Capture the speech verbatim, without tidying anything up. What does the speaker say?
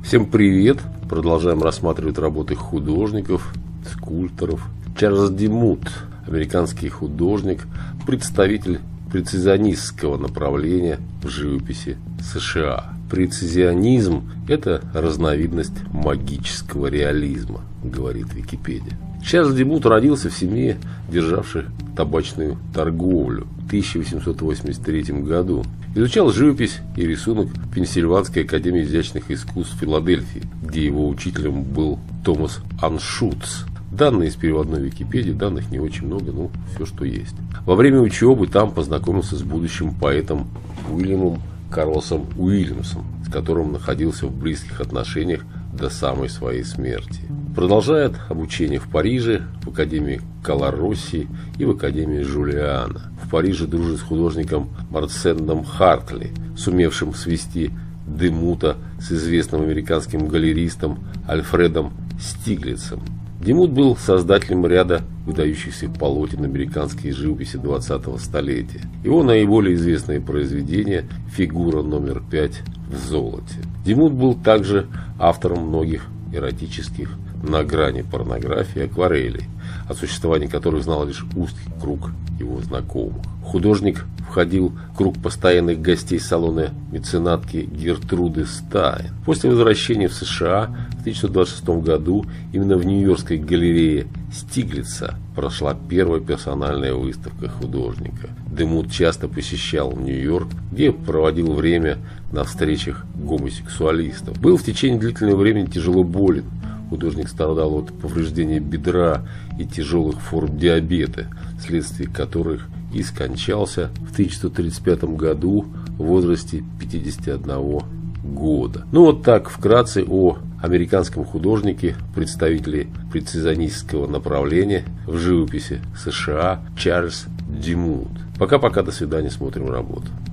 Всем привет! Продолжаем рассматривать работы художников, скульпторов. Чарльз Демут, американский художник, представитель прецизионистского направления в живописи США. Прецизионизм – это разновидность магического реализма, говорит Википедия. Чарльз Демут родился в семье, державшей табачную торговлю в тысяча восемьсот восемьдесят третьем году. Изучал живопись и рисунок в Пенсильванской академии изящных искусств в Филадельфии, где его учителем был Томас Аншутц. Данные из переводной Википедии, данных не очень много, но все, что есть. Во время учебы там познакомился с будущим поэтом Уильямом Карлосом Уильямсом, с которым находился в близких отношениях до самой своей смерти. Продолжает обучение в Париже, в Академии Калароси и в Академии Жулиана. В Париже дружит с художником Марсеном Хартли, сумевшим свести Демута с известным американским галеристом Альфредом Стиглицем. Демут был создателем ряда выдающихся полотен американской живописи двадцатого столетия. Его наиболее известное произведение «Фигура номер пять в золоте». Демут был также автором многих эротических, на грани порнографии акварелей, о существовании которых знал лишь узкий круг его знакомых. Художник входил в круг постоянных гостей салона меценатки Гертруды Стайн. После возвращения в США в тысяча девятьсот двадцать шестом году именно в Нью-Йоркской галерее Стиглица прошла первая персональная выставка художника. Демут часто посещал Нью-Йорк, где проводил время на встречах гомосексуалистов. Был в течение длительного времени тяжело болен. Художник страдал от повреждения бедра и тяжелых форм диабета, вследствие которых и скончался в тысяча девятьсот тридцать пятом году в возрасте пятидесяти одного года. Ну вот так вкратце о американском художнике, представителе прецизионистского направления в живописи США Чарльз Демут. Пока-пока, до свидания, смотрим работу.